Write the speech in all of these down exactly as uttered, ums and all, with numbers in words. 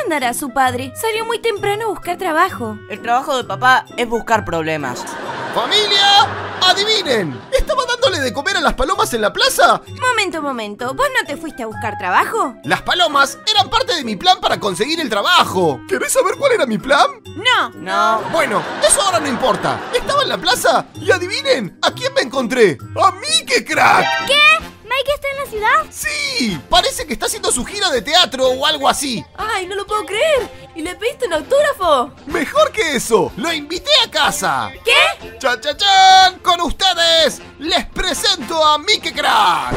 andará su padre? Salió muy temprano a buscar trabajo. El trabajo de papá es buscar problemas. ¡Familia! ¡Adivinen! ¿Estaba dándole de comer a las palomas en la plaza? Momento, momento. ¿Vos no te fuiste a buscar trabajo? Las palomas eran parte de mi plan para conseguir el trabajo. ¿Querés saber cuál era mi plan? No. No. Bueno, eso ahora no importa. Estaba en la plaza y adivinen, ¿a quién me encontré? ¡A Mike Crack! ¿Qué? ¿Mike está en la ciudad? ¡Sí! Parece que está haciendo su gira de teatro o algo así. Ay, no lo puedo creer. ¿Y le pediste un autógrafo? Mejor que eso, lo invité a casa. ¿Qué? ¡Chan, chan, chan! Con ustedes, les presento a Mike Crack.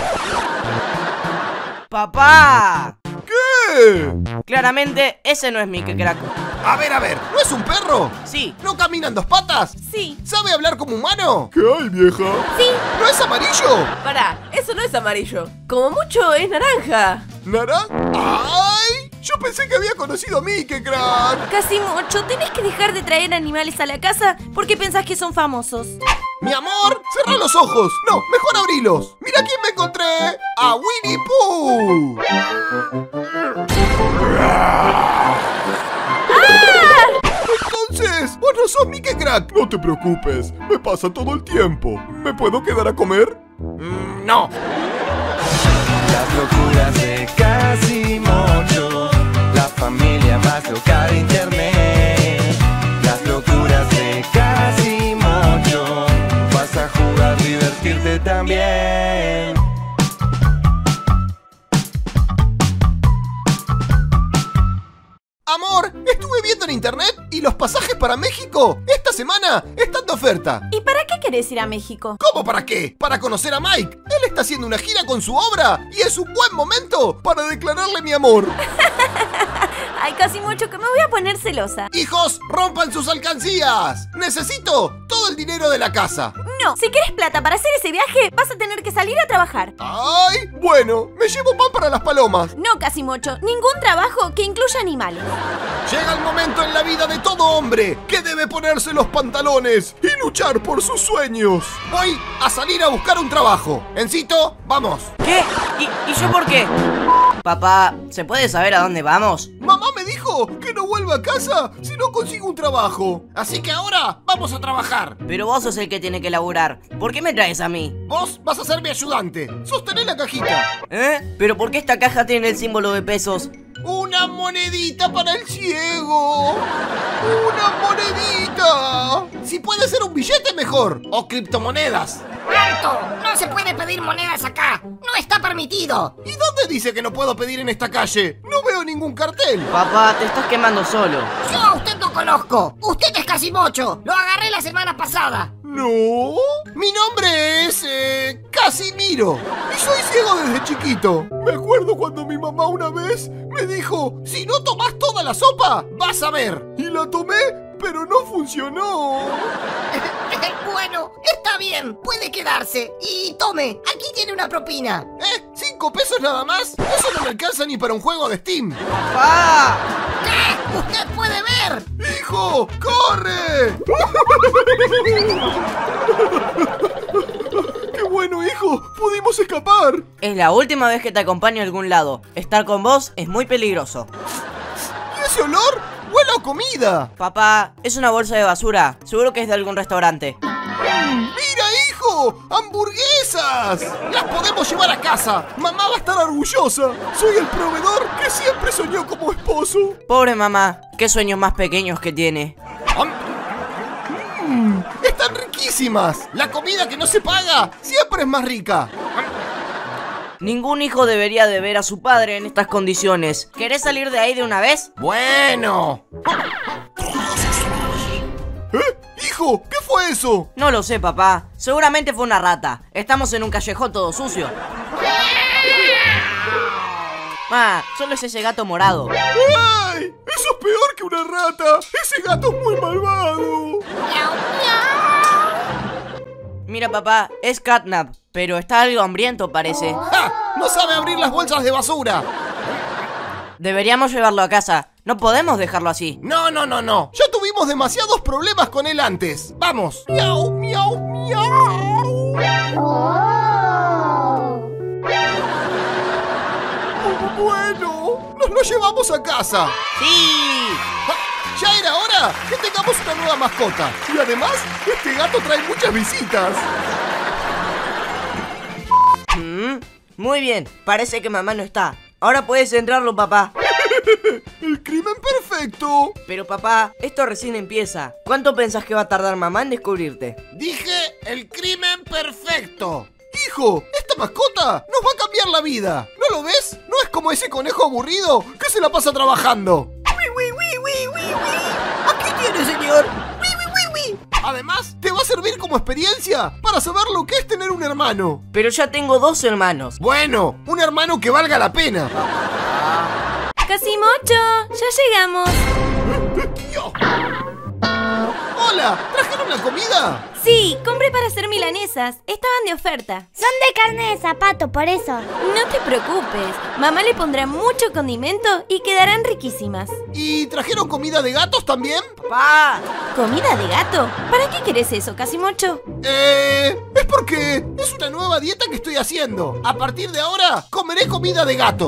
¡Papá! ¿Qué? Claramente ese no es Mike Crack. A ver, a ver, ¿no es un perro? Sí. ¿No camina en dos patas? Sí. ¿Sabe hablar como humano? ¿Qué hay, vieja? Sí. ¿No es amarillo? Pará, eso no es amarillo. Como mucho es naranja. ¿Nara? ¡Ay! Yo pensé que había conocido a Mike Crack. Casimocho, tenés que dejar de traer animales a la casa porque pensás que son famosos. Mi amor, cerrá los ojos. No, mejor abrilos. Mira quién me encontré. A Winnie Pooh. Entonces, vos no sos Mike Crack. No te preocupes, me pasa todo el tiempo. ¿Me puedo quedar a comer? Mm, no. Las locuras de Casimocho, la familia más loca de internet. Las locuras de Casimocho, vas a jugar, divertirte también. Amor, estuve viendo en internet y los pasajes para México esta semana están de oferta. ¿Y para qué querés ir a México? ¿Cómo para qué? Para conocer a Mike. Él está haciendo una gira con su obra y es un buen momento para declararle mi amor. Ay, Casimocho, que me voy a poner celosa. Hijos, rompan sus alcancías. Necesito todo el dinero de la casa. No, si querés plata para hacer ese viaje, vas a tener que salir a trabajar. Ay, bueno, me llevo pan para las palomas. No, Casimocho, ningún trabajo que incluya animales. Llega el momento en la vida de todo hombre que debe ponerse los pantalones y luchar por sus sueños. Voy a salir a buscar un trabajo. Encito, vamos. ¿Qué? ¿Y, y yo por qué? Papá, ¿se puede saber a dónde vamos? Mamá me dijo que no vuelva a casa si no consigo un trabajo. Así que ahora vamos a trabajar. Pero vos sos el que tiene que laburar. ¿Por qué me traes a mí? Vos vas a ser mi ayudante. Sostené la cajita. ¿Eh? ¿Pero por qué esta caja tiene el símbolo de pesos? ¡Una monedita para el ciego! ¡Una monedita! Si puede ser un billete, mejor. O criptomonedas. ¡Alto! ¡No se puede pedir monedas acá! ¡No está permitido! ¿Y dónde dice que no puedo pedir en esta calle? No veo ningún cartel. Papá, te estás quemando solo. Yo a usted no conozco. Usted es Casimocho. Lo agarré la semana pasada. No. Mi nombre es... Eh, Casimiro. Y soy ciego desde chiquito. Me acuerdo cuando mi mamá una vez me dijo, si no tomás toda la sopa, vas a ver. Y la tomé, pero no funcionó. Bueno, está bien. Puede quedarse. Y tome, aquí tiene una propina. ¿Eh? ¿Cinco pesos nada más? Eso no me alcanza ni para un juego de Steam. ¡Papá! ¿Qué? ¡Usted puede ver! ¡Hijo! ¡Corre! ¡Qué bueno, hijo! ¡Pudimos escapar! Es la última vez que te acompaño a algún lado. Estar con vos es muy peligroso. ¿Y ese olor? ¡Huele a comida! Papá, es una bolsa de basura. Seguro que es de algún restaurante. ¡Mira, hijo! ¡Hamburguesas! ¡Las podemos llevar a casa! ¡Mamá va a estar orgullosa! ¡Soy el proveedor que siempre soñó como esposo! Pobre mamá, qué sueños más pequeños que tiene. Mm, ¡Están riquísimas! La comida que no se paga siempre es más rica. Ningún hijo debería de ver a su padre en estas condiciones. ¿Querés salir de ahí de una vez? Bueno. ¿Eh? ¡Hijo! ¿Qué fue eso? No lo sé, papá. Seguramente fue una rata. Estamos en un callejón todo sucio. Ah, solo es ese gato morado. ¡Ay! ¡Eso es peor que una rata! ¡Ese gato es muy malvado! Mira, papá, es Catnap, pero está algo hambriento, parece. ¡Ja! ¡No sabe abrir las bolsas de basura! Deberíamos llevarlo a casa. No podemos dejarlo así. No, no, no, no. Ya tuvimos demasiados problemas con él antes. ¡Vamos! ¡Miau, miau, miau! Bueno, nos lo llevamos a casa. ¡Sí! Ya era hora que tengamos una nueva mascota. Y además, este gato trae muchas visitas. Mm, muy bien, parece que mamá no está. Ahora puedes entrarlo, papá. El crimen perfecto. Pero papá, esto recién empieza. ¿Cuánto pensás que va a tardar mamá en descubrirte? Dije el crimen perfecto. Hijo, esta mascota nos va a cambiar la vida. ¿No lo ves? No es como ese conejo aburrido que se la pasa trabajando. Aquí tiene, señor. Además, te va a servir como experiencia para saber lo que es tener un hermano. Pero ya tengo dos hermanos. Bueno, un hermano que valga la pena. Casimocho, ya llegamos. Yo. Hola, ¿trajeron la comida? Sí, compré para hacer milanesas. Estaban de oferta. Son de carne de zapato, por eso. No te preocupes. Mamá le pondrá mucho condimento y quedarán riquísimas. ¿Y trajeron comida de gatos también? ¡Papá! ¿Comida de gato? ¿Para qué querés eso, Casimocho? Eh, es porque es una nueva dieta que estoy haciendo. A partir de ahora, comeré comida de gato.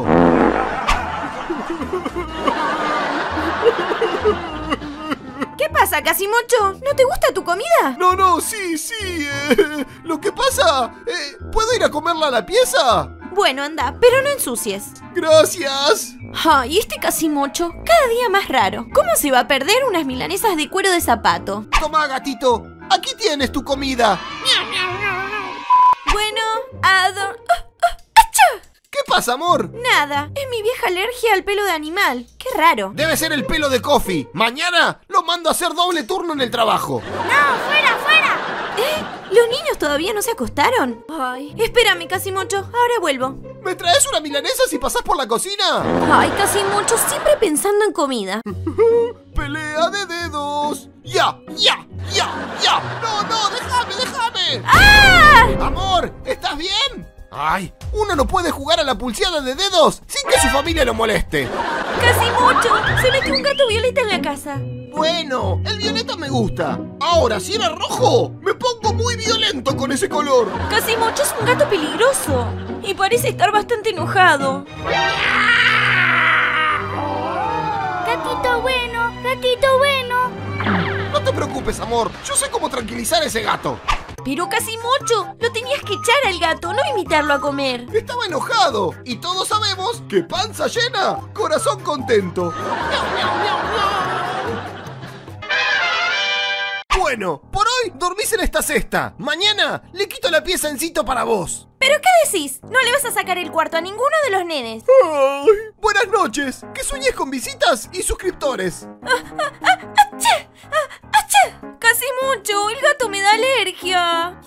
¿Qué pasa, Casimocho? ¿No te gusta tu comida? No, no, sí, sí. Eh, lo que pasa, eh, ¿puedo ir a comerla a la pieza? Bueno, anda, pero no ensucies. Gracias. Ay, este Casimocho, cada día más raro. ¿Cómo se va a perder unas milanesas de cuero de zapato? Toma, gatito. Aquí tienes tu comida. Bueno, Ador... ¡Ah, ah, achá! ¿Qué pasa, amor? Nada, es mi vieja alergia al pelo de animal. Qué raro. Debe ser el pelo de Coffee. Mañana lo mando a hacer doble turno en el trabajo. ¡No, fuera, fuera! ¿Eh? ¿Los niños todavía no se acostaron? Ay, espérame, Casimocho, ahora vuelvo. ¿Me traes una milanesa si pasás por la cocina? Ay, Casimocho, siempre pensando en comida. ¡Pelea de dedos! ¡Ya! ¡Ya! ¡Ya! ¡Ya! ¡No, no! ¡Déjame, déjame! ¡Ah! ¡Amor! ¿Estás bien? ¡Ay! Uno no puede jugar a la pulseada de dedos sin que su familia lo moleste. Casimocho, se metió un gato violeta en la casa. Bueno, el violeta me gusta. Ahora, si era rojo, me pongo muy violento con ese color. Casimocho es un gato peligroso y parece estar bastante enojado. Gatito bueno, gatito bueno. No te preocupes, amor. Yo sé cómo tranquilizar a ese gato. Pero Casimocho, lo tenías que echar al gato, no invitarlo a comer. Estaba enojado. Y todos sabemos que panza llena, corazón contento. Bueno, por hoy dormís en esta cesta. Mañana le quito la pieza encito para vos. ¿Pero qué decís? No le vas a sacar el cuarto a ninguno de los nenes. Ay, buenas noches. Que sueñes con visitas y suscriptores. ¡Achá! ¡Ah, achá! Casimocho, el gato me da alergia.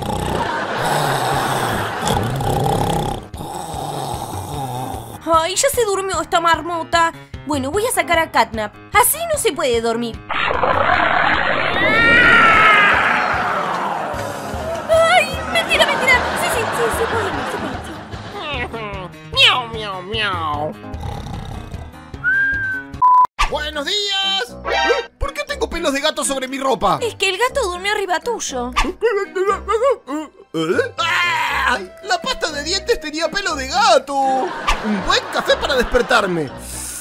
Ay, ya se durmió esta marmota. Bueno, voy a sacar a Catnap. Así no se puede dormir. ¡Ay! ¡Mentira, mentira! Sí, sí, sí, se puede dormir, se puede dormir. Miau, miau, miau. ¡Buenos días! ¿Eh? ¿Por qué tengo pelos de gato sobre mi ropa? Es que el gato durmió arriba tuyo. ¿Eh? ¡Ay! La pasta de dientes tenía pelo de gato. Un buen café para despertarme.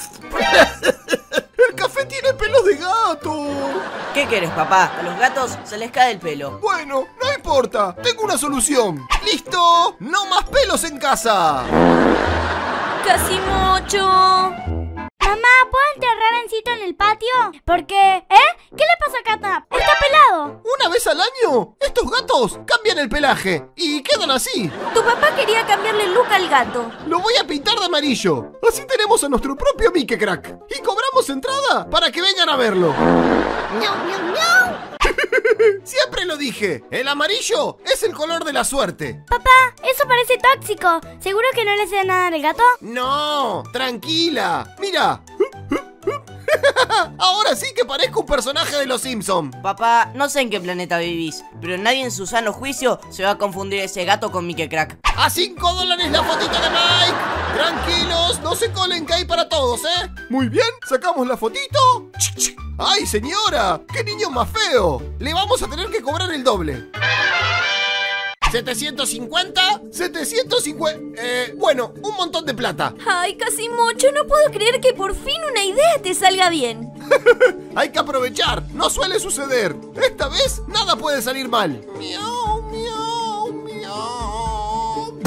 El café tiene pelos de gato. ¿Qué querés, papá? A los gatos se les cae el pelo. Bueno, no importa. Tengo una solución. ¡Listo! ¡No más pelos en casa! Casimocho. Mamá, ¿puedo enterrar a Encito en el patio? Porque, ¿eh? ¿Qué le pasa a Catnap? ¡Está pelado! Una vez al año, estos gatos cambian el pelaje y quedan así. Tu papá quería cambiarle el look al gato. Lo voy a pintar de amarillo. Así tenemos a nuestro propio Mickey Crack. Y cobramos entrada para que vengan a verlo. ¡Miau, miau, miau! Siempre lo dije. El amarillo es el color de la suerte. Papá, eso parece tóxico. ¿Seguro que no le hace nada al gato? No, tranquila. Mira. Ahora sí que parezco un personaje de los Simpsons. Papá, no sé en qué planeta vivís, pero nadie en su sano juicio se va a confundir ese gato con Mickey Crack. A cinco dólares la fotito de Mike. Tranquilos, no se colen que hay para todos, ¿eh? Muy bien, sacamos la fotito. ¡Ay, señora! ¡Qué niño más feo! Le vamos a tener que cobrar el doble. ¿setecientos cincuenta? ¿setecientos cincuenta? Eh, bueno, un montón de plata. Ay, Casimocho, no puedo creer que por fin una idea te salga bien. Hay que aprovechar, no suele suceder. Esta vez nada puede salir mal. Miau, miau, miau.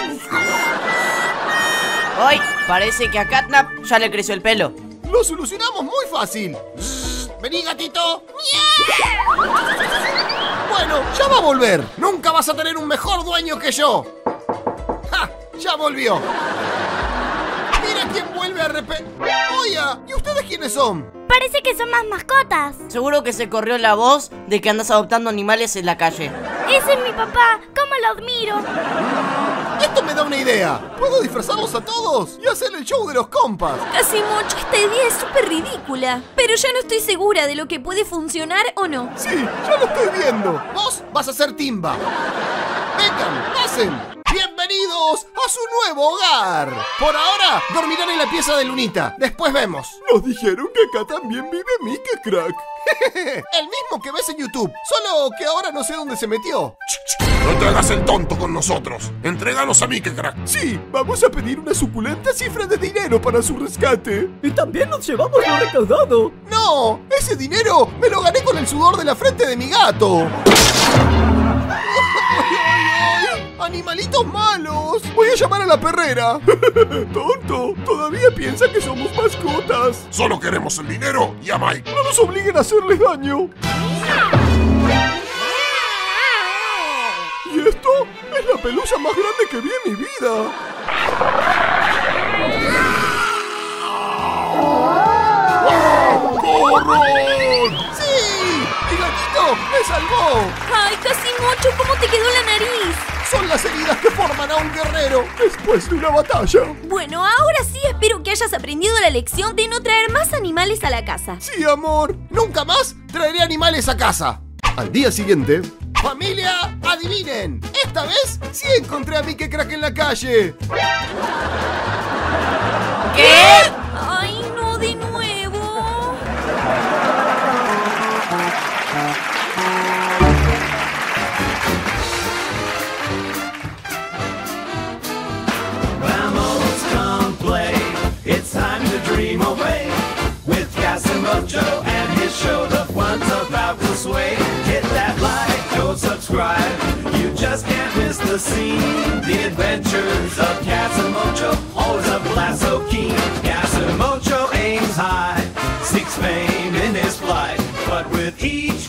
Hoy parece que a Catnap ya le creció el pelo. Lo solucionamos muy fácil. Vení, gatito. Bueno, ya va a volver. Nunca vas a tener un mejor dueño que yo. ¡Ja! Ya volvió. Mira quién vuelve a repe... Oiga, ¿y ustedes quiénes son? Parece que son más mascotas. Seguro que se corrió la voz de que andas adoptando animales en la calle. Ese es mi papá. ¿Cómo lo admiro? Esto me da una idea. ¿Puedo disfrazarlos a todos y hacer el show de los compas? Casimocho, esta idea es súper ridícula. Pero ya no estoy segura de lo que puede funcionar o no. Sí, ya lo estoy viendo. Vos vas a ser Timba. Vengan, pasen. Bienvenidos a su nuevo hogar. Por ahora, dormirán en la pieza de Lunita. Después vemos. Nos dijeron que acá también vive Mickey Crack. El mismo que ves en YouTube, solo que ahora no sé dónde se metió. No te hagas el tonto con nosotros. Entréganos a Mickey Crack. Sí, vamos a pedir una suculenta cifra de dinero para su rescate. Y también nos llevamos lo recaudado. No, ese dinero me lo gané con el sudor de la frente de mi gato. ¡Animalitos malos! Voy a llamar a la perrera. Tonto, todavía piensa que somos mascotas. Solo queremos el dinero y a Mike. No nos obliguen a hacerles daño. Y esto es la pelusa más grande que vi en mi vida. ¡Corran! ¡Sí! ¡Mi gatito me salvó! Ay, Casimocho, ¿cómo te quedó la nariz? Son las heridas que forman a un guerrero después de una batalla. Bueno, ahora sí espero que hayas aprendido la lección de no traer más animales a la casa. Sí, amor. Nunca más traeré animales a casa. Al día siguiente... ¡Familia! ¡Adivinen! Esta vez sí encontré a Mickey Crack en la calle. ¿Qué? Ay, no, de nuevo. Vamos, come play. It's time to dream away with Casimocho and his show. The fun's about to sway. Hit that like, go subscribe. You just can't miss the scene. The adventures of Casimocho, always a blast so keen. Casimocho aims high, seeks fame in his flight, but with each